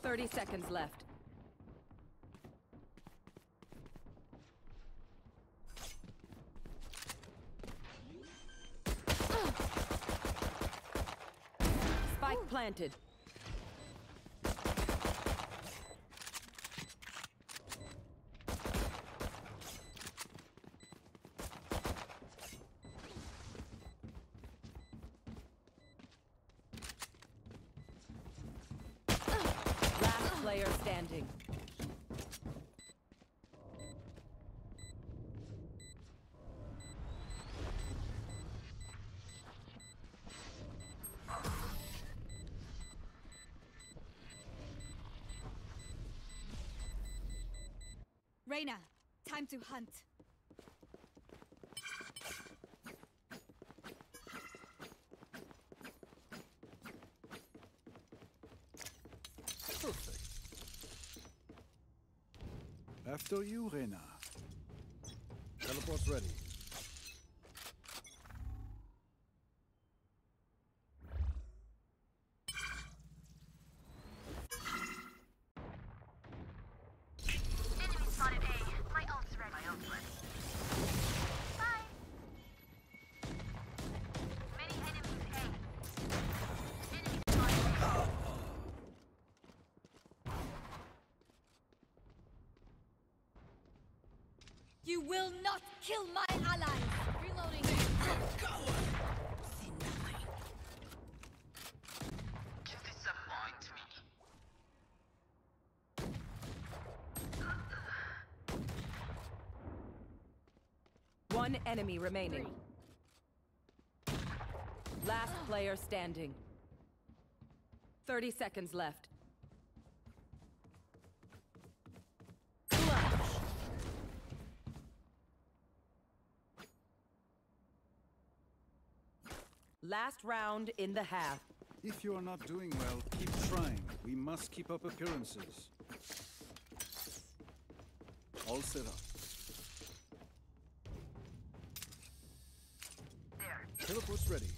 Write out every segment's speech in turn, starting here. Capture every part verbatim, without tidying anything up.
thirty seconds left. Spike planted. Last player standing. Reyna, time to hunt. Perfect. After you, Reyna. Teleport's ready. Enemy spotted A. My ult's ready. My ult's ready. Bye. Many enemies A. Enemy spotted A. You will not kill my allies! Reloading. You disappoint me. One enemy remaining. Last player standing. thirty seconds left. Clutch. Last round in the half. If you are not doing well, keep trying. We must keep up appearances. All set up. There. Teleport's ready.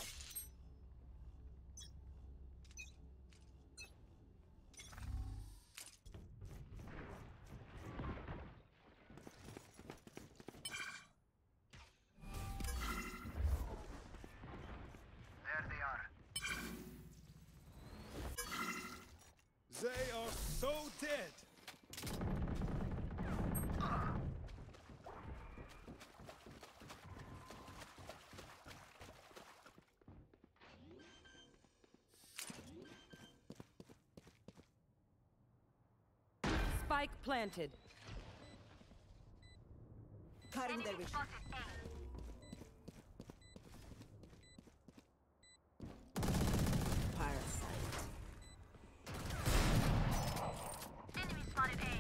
There they are. They are so dead! Spike planted. Cutting their Enemy vision. spotted A. Parasite. Enemy spotted A.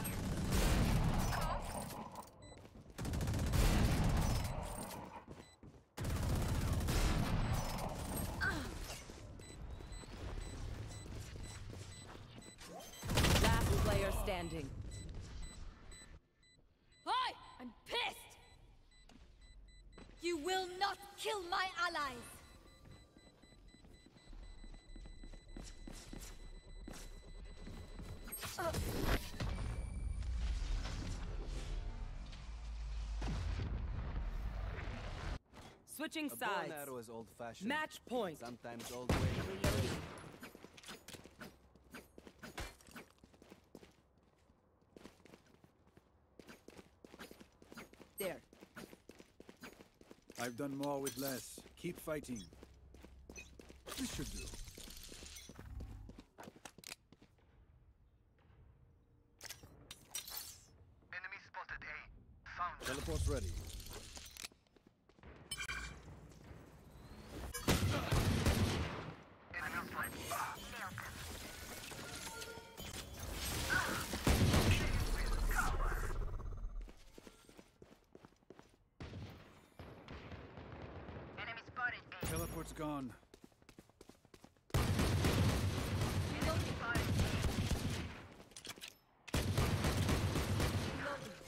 Last player standing. Hi! I'm pissed! You will not kill my allies! Uh. Switching A bow and sides. arrow is old-fashioned. Match point. Sometimes old way. Reloading. There. I've done more with less. Keep fighting. This should do. Enemy spotted A. Found. Teleport's ready. Enemy spotted. Nailed them. Enemy spotted A. Teleport's gone. Reloading. Spotted A. Reloading.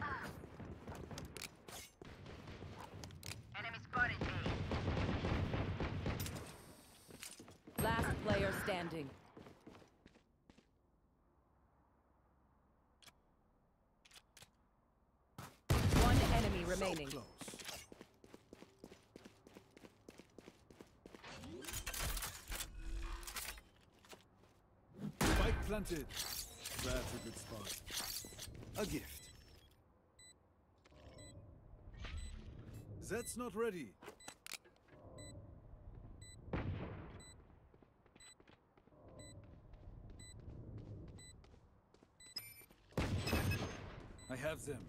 Enemy spotted A. player standing. One enemy remaining. So close. Spike planted. That's a good spot. A gift. That's not ready. I have them.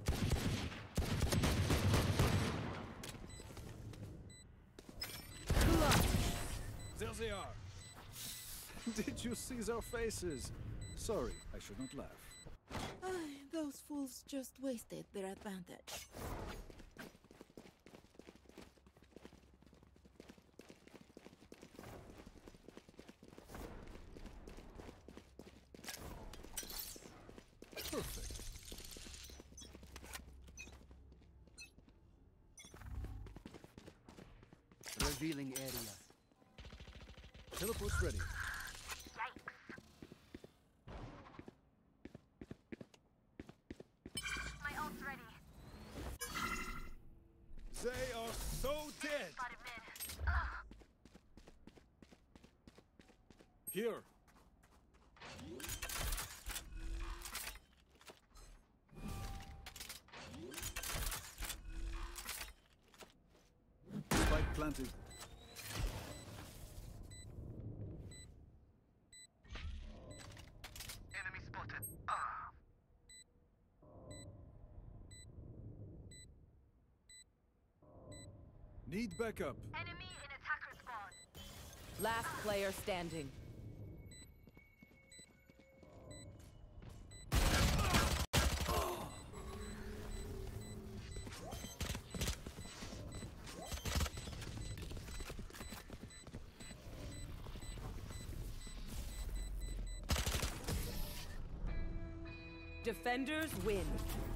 There they are. Did you see their faces? Sorry, I should not laugh. Ay, those fools just wasted their advantage. Perfect. Revealing area. Teleport's ready. Yikes. My ult's ready. They are so dead. Spotted mid. Ugh. Here. Spike planted. Enemy spotted. Ah. Need backup. Enemy in attacker spawn. Last player standing. Defenders win.